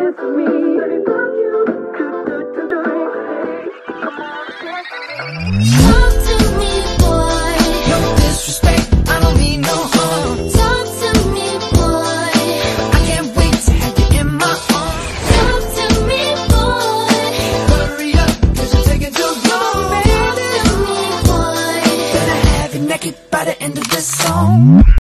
kiss me. Let me fuck you. Do, do, do, do, do. Come on, kiss me.